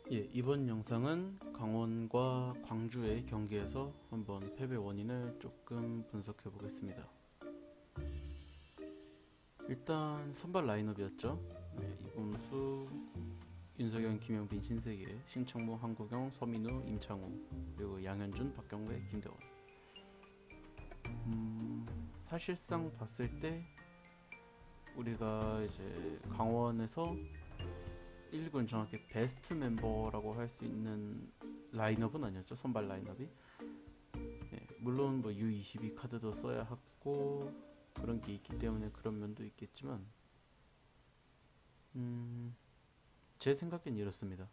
예, 이번 영상은 강원과 광주의 경기에서 한번 패배 원인을 조금 분석해 보겠습니다. 일단 선발 라인업이었죠. 네, 이범수, 윤석영, 김영빈, 신세계, 신창무, 한국영, 서민우, 임창우, 그리고 양현준, 박경래, 김대원. 사실상 봤을 때 우리가 이제 강원에서 1군 정확히 베스트 멤버라고 할 수 있는 라인업은 아니었죠. 선발 라인업이. 예, 물론 뭐 U22 카드도 써야 하고 그런 게 있기 때문에 그런 면도 있겠지만 제 생각엔 이렇습니다.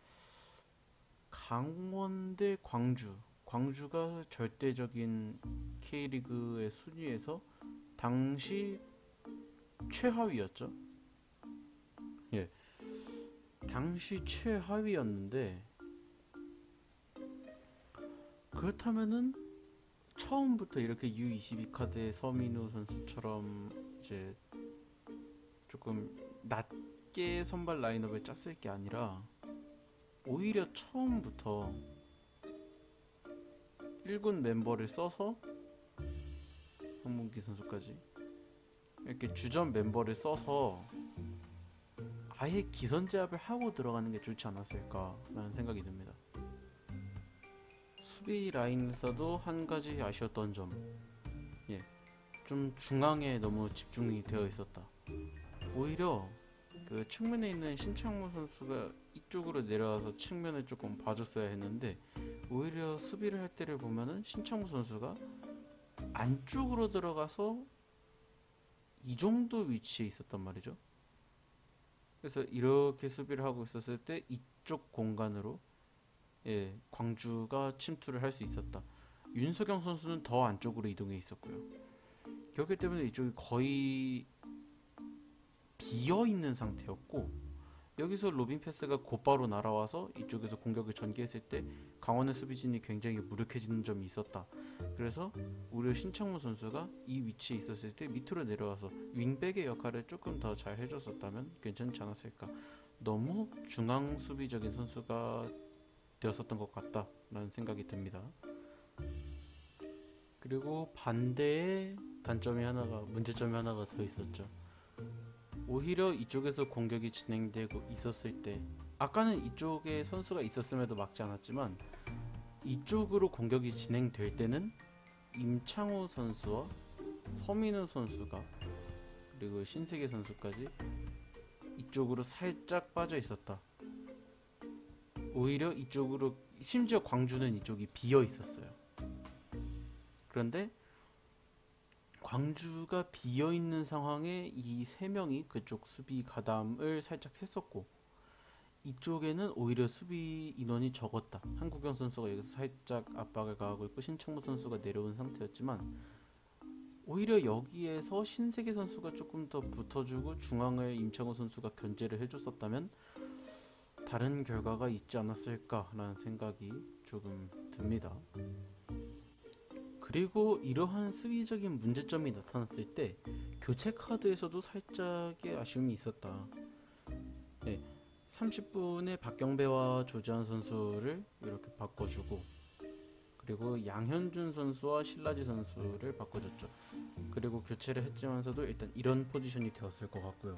강원 대 광주. 광주가 절대적인 K리그의 순위에서 당시 최하위였죠. 예, 당시 최하위였는데 그렇다면은 처음부터 이렇게 U22 카드의 서민우 선수처럼 이제 조금 낮게 선발 라인업을 짰을 게 아니라 오히려 처음부터 1군 멤버를 써서 황문기 선수까지 이렇게 주전 멤버를 써서 아예 기선제압을 하고 들어가는 게 좋지 않았을까라는 생각이 듭니다. 수비 라인에서도 한 가지 아쉬웠던 점, 예, 좀 중앙에 너무 집중이 되어 있었다. 오히려 그 측면에 있는 신창무 선수가 이쪽으로 내려와서 측면을 조금 봐줬어야 했는데 오히려 수비를 할 때를 보면은 신창무 선수가 안쪽으로 들어가서 이 정도 위치에 있었단 말이죠. 그래서 이렇게 수비를 하고 있었을 때 이쪽 공간으로 예, 광주가 침투를 할 수 있었다. 윤석영 선수는 더 안쪽으로 이동해 있었고요. 그렇기 때문에 이쪽이 거의 비어 있는 상태였고 여기서 로빈 패스가 곧바로 날아와서 이쪽에서 공격을 전개했을 때 강원의 수비진이 굉장히 무력해지는 점이 있었다. 그래서 오히려 신창무 선수가 이 위치에 있었을 때 밑으로 내려와서 윙백의 역할을 조금 더 잘 해줬었다면 괜찮지 않았을까. 너무 중앙 수비적인 선수가 되었었던 것 같다라는 생각이 듭니다. 그리고 반대의 문제점이 하나가 더 있었죠. 오히려 이쪽에서 공격이 진행되고 있었을 때 아까는 이쪽에 선수가 있었음에도 막지 않았지만 이쪽으로 공격이 진행될 때는 임창호 선수와 서민우 선수가 그리고 신세계 선수까지 이쪽으로 살짝 빠져 있었다. 오히려 이쪽으로 심지어 광주는 이쪽이 비어 있었어요. 그런데 광주가 비어 있는 상황에 이 세 명이 그쪽 수비 가담을 살짝 했었고 이쪽에는 오히려 수비 인원이 적었다. 한국영 선수가 여기서 살짝 압박을 가하고 있고 신청무 선수가 내려온 상태였지만 오히려 여기에서 신세계 선수가 조금 더 붙어주고 중앙을 임창호 선수가 견제를 해줬었다면 다른 결과가 있지 않았을까라는 생각이 조금 듭니다. 그리고 이러한 수비적인 문제점이 나타났을 때 교체 카드에서도 살짝의 아쉬움이 있었다. 네, 30분에 박경배와 조재환 선수를 이렇게 바꿔주고 그리고 양현준 선수와 신라지 선수를 바꿔줬죠. 그리고 교체를 했지만서도 일단 이런 포지션이 되었을 것 같고요.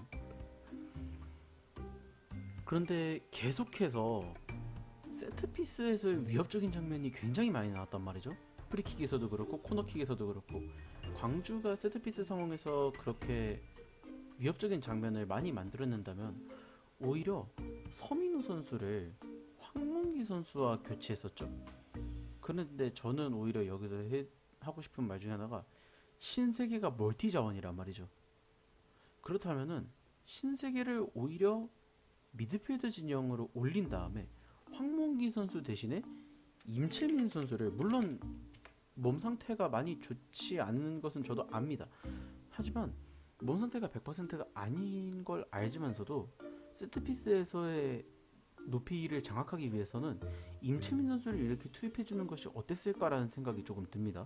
그런데 계속해서 세트피스에서의 위협적인 장면이 굉장히 많이 나왔단 말이죠. 프리킥에서도 그렇고 코너킥에서도 그렇고 광주가 세트피스 상황에서 그렇게 위협적인 장면을 많이 만들어낸다면 오히려 서민우 선수를 황문기 선수와 교체했었죠. 그런데 저는 오히려 여기서 하고 싶은 말 중에 하나가 신세계가 멀티 자원이란 말이죠. 그렇다면은 신세계를 오히려 미드필드 진영으로 올린 다음에 황문기 선수 대신에 임채민 선수를 물론 몸 상태가 많이 좋지 않은 것은 저도 압니다. 하지만 몸 상태가 100%가 아닌 걸 알지만서도 세트피스에서의 높이를 장악하기 위해서는 임채민 선수를 이렇게 투입해주는 것이 어땠을까라는 생각이 조금 듭니다.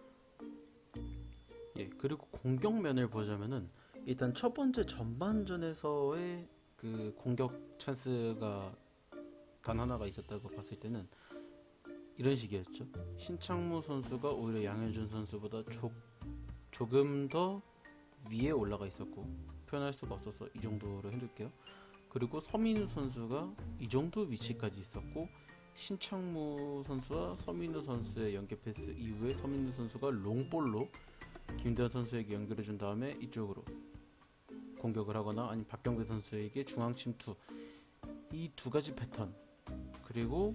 예, 그리고 공격면을 보자면은 일단 첫 번째 전반전에서의 그 공격 찬스가 단 하나가 있었다고 봤을 때는 이런 식이었죠. 신창무 선수가 오히려 양현준 선수보다 조금 더 위에 올라가 있었고, 표현할 수가 없어서 이 정도로 해둘게요. 그리고 서민우 선수가 이 정도 위치까지 있었고, 신창무 선수와 서민우 선수의 연계 패스 이후에 서민우 선수가 롱볼로 김대현 선수에게 연결해 준 다음에 이쪽으로 공격을 하거나 아니면 박경배 선수에게 중앙 침투, 이 두 가지 패턴, 그리고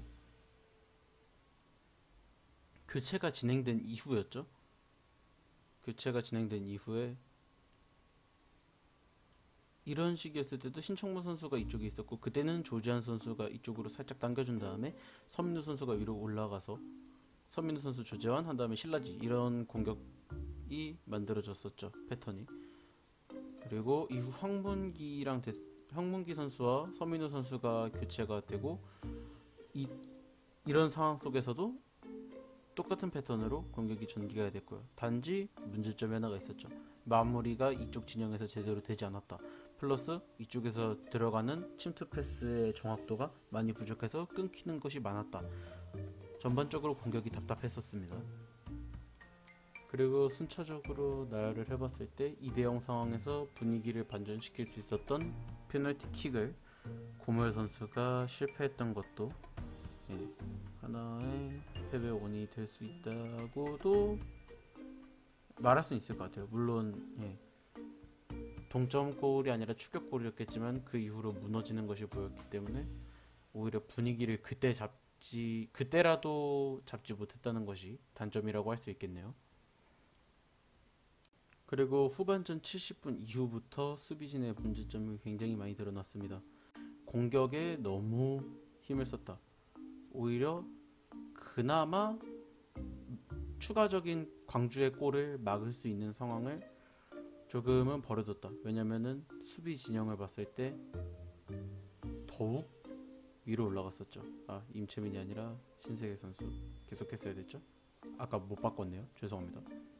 교체가 진행된 이후였죠. 교체가 진행된 이후에 이런 식이었을 때도 신청무 선수가 이쪽에 있었고, 그때는 조지한 선수가 이쪽으로 살짝 당겨준 다음에 서민우 선수가 위로 올라가서 서민우 선수 조재환 한 다음에 신라지, 이런 공격이 만들어졌었죠, 패턴이. 그리고 이후 황문기 선수와 서민우 선수가 교체가 되고, 이런 상황 속에서도 똑같은 패턴으로 공격이 전개가 됐고요. 단지 문제점이 하나가 있었죠. 마무리가 이쪽 진영에서 제대로 되지 않았다. 플러스 이쪽에서 들어가는 침투 패스의 정확도가 많이 부족해서 끊기는 것이 많았다. 전반적으로 공격이 답답했었습니다. 그리고 순차적으로 나열을 해봤을 때 2대0 상황에서 분위기를 반전시킬 수 있었던 페널티킥을 고모열 선수가 실패했던 것도 하나의 패배 원인이 될 수 있다고도 말할 수 있을 것 같아요. 물론 동점골이 아니라 추격골이었겠지만 그 이후로 무너지는 것이 보였기 때문에 오히려 분위기를 그때라도 잡지 못했다는 것이 단점이라고 할 수 있겠네요. 그리고 후반전 70분 이후부터 수비진의 문제점이 굉장히 많이 드러났습니다. 공격에 너무 힘을 썼다. 오히려 그나마 추가적인 광주의 골을 막을 수 있는 상황을 조금은 버려뒀다. 왜냐면은 수비 진영을 봤을 때 더욱 위로 올라갔었죠. 임채민이 아니라 신세계 선수 계속했어야 됐죠. 아까 못 바꿨네요. 죄송합니다.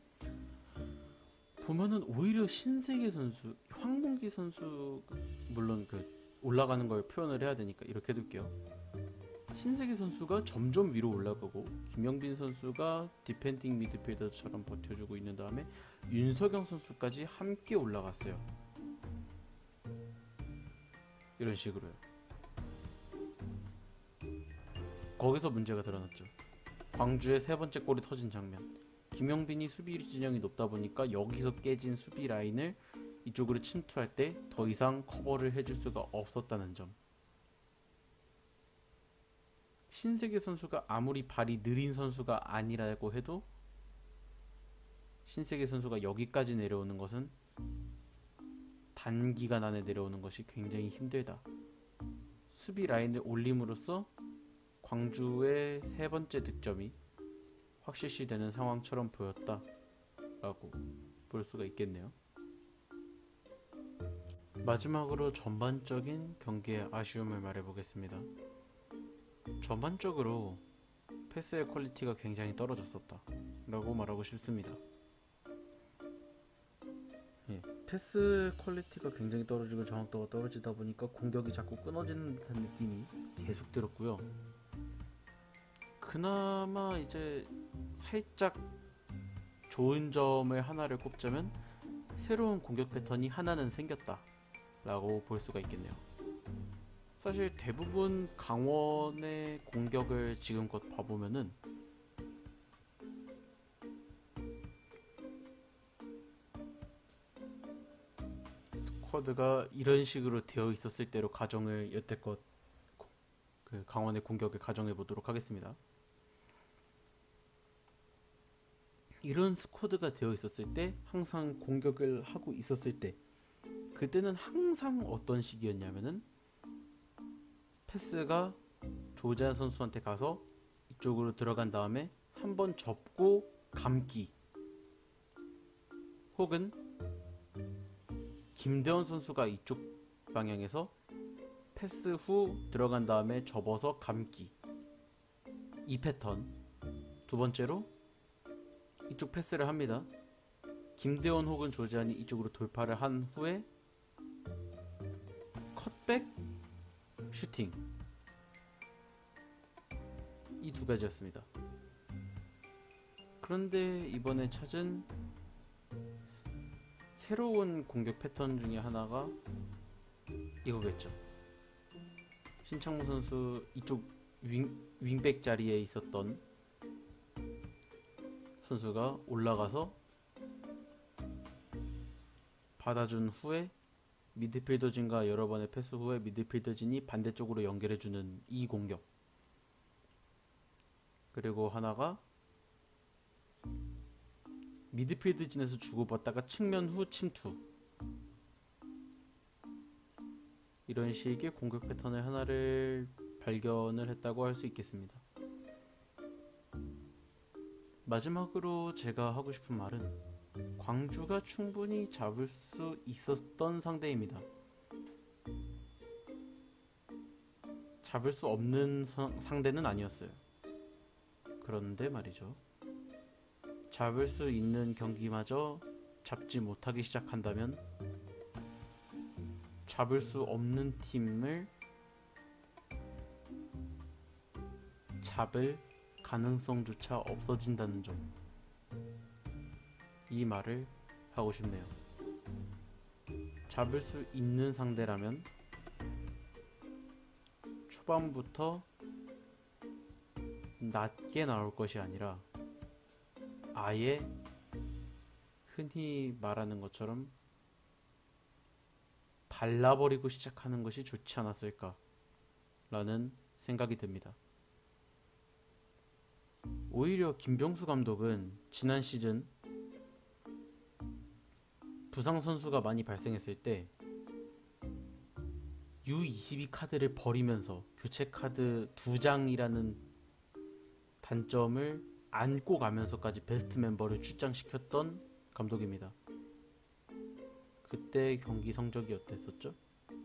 보면은 오히려 신세계 선수, 황문기 선수, 물론 올라가는 걸 표현을 해야 되니까 이렇게 해둘게요. 신세계 선수가 점점 위로 올라가고 김영빈 선수가 디펜딩 미드필더처럼 버텨주고 있는 다음에 윤석영 선수까지 함께 올라갔어요. 이런 식으로요. 거기서 문제가 드러났죠. 광주의 세 번째 골이 터진 장면. 김영빈이 수비 진영이 높다 보니까 여기서 깨진 수비 라인을 이쪽으로 침투할 때 더 이상 커버를 해줄 수가 없었다는 점. 신세계 선수가 아무리 발이 느린 선수가 아니라고 해도 신세계 선수가 여기까지 내려오는 것은 단기간 안에 내려오는 것이 굉장히 힘들다. 수비 라인을 올림으로써 광주의 세 번째 득점이 확실시되는 상황처럼 보였다라고 볼 수가 있겠네요. 마지막으로 전반적인 경기의 아쉬움을 말해보겠습니다. 전반적으로 패스의 퀄리티가 굉장히 떨어졌었다 라고 말하고 싶습니다. 패스 퀄리티가 굉장히 떨어지고 정확도가 떨어지다 보니까 공격이 자꾸 끊어지는 듯한 느낌이 계속 들었고요. 그나마 이제 살짝 좋은 점을 하나를 꼽자면 새로운 공격 패턴이 하나는 생겼다 라고 볼 수가 있겠네요. 사실 대부분 강원의 공격을 지금껏 봐보면은 스쿼드가 이런 식으로 되어 있었을 때로 가정을 여태껏 강원의 공격을 가정해 보도록 하겠습니다. 이런 스쿼드가 되어 있었을 때 항상 공격을 하고 있었을 때 그때는 항상 어떤 식이었냐면은 패스가 조재환 선수한테 가서 이쪽으로 들어간 다음에 한번 접고 감기, 혹은 김대원 선수가 이쪽 방향에서 패스 후 들어간 다음에 접어서 감기, 이 패턴. 두 번째로 이쪽 패스를 합니다. 김대원 혹은 조재환이 이쪽으로 돌파를 한 후에 컷백 슈팅, 이 두 가지였습니다. 그런데 이번에 찾은 새로운 공격 패턴 중에 하나가 이거겠죠. 신창무 선수 이쪽 윙백 자리에 있었던 선수가 올라가서 받아준 후에 미드필더진과 여러 번의 패스 후에 미드필더진이 반대쪽으로 연결해주는 이 공격. 그리고 하나가 미드필드진에서 주고받다가 측면 후 침투. 이런 식의 공격 패턴을 하나를 발견을 했다고 할 수 있겠습니다. 마지막으로 제가 하고 싶은 말은 광주가 충분히 잡을 수 있었던 상대입니다. 잡을 수 없는 상대는 아니었어요. 그런데 말이죠. 잡을 수 있는 경기마저 잡지 못하기 시작한다면 잡을 수 없는 팀을 잡을 가능성조차 없어진다는 점. 이 말을 하고 싶네요. 잡을 수 있는 상대라면 초반부터 낮게 나올 것이 아니라 아예 흔히 말하는 것처럼 발라버리고 시작하는 것이 좋지 않았을까 라는 생각이 듭니다. 오히려 김병수 감독은 지난 시즌 부상 선수가 많이 발생했을 때 U22 카드를 버리면서 교체 카드 2장이라는 단점을 안고 가면서까지 베스트 멤버를 출장시켰던 감독입니다. 그때 경기 성적이 어땠었죠?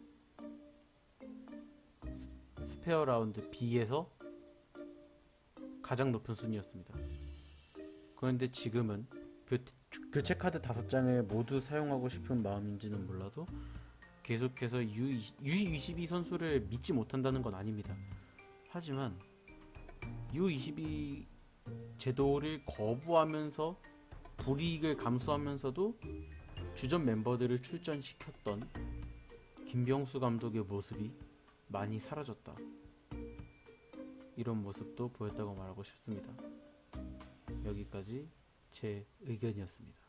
스페어 라운드 B에서 가장 높은 순위였습니다. 그런데 지금은 교체 카드 5장을 모두 사용하고 싶은 마음인지는 몰라도 계속해서 U22 선수를 믿지 못한다는 건 아닙니다. 하지만 U22 제도를 거부하면서 불이익을 감수하면서도 주전 멤버들을 출전시켰던 김병수 감독의 모습이 많이 사라졌다. 이런 모습도 보였다고 말하고 싶습니다. 여기까지 제 의견이었습니다.